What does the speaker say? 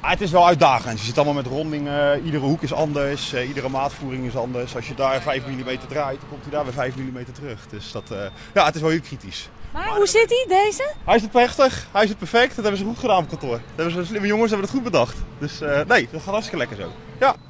Het is wel uitdagend. Je zit allemaal met rondingen, iedere hoek is anders, iedere maatvoering is anders. Als je daar 5 mm draait, dan komt hij daar weer 5 mm terug. Dus het is wel heel kritisch. Maar hoe zit hij, deze? Hij zit prachtig, hij zit perfect. Dat hebben ze goed gedaan op kantoor. Slimme jongens hebben het goed bedacht. Dus dat gaat hartstikke lekker zo. Ja.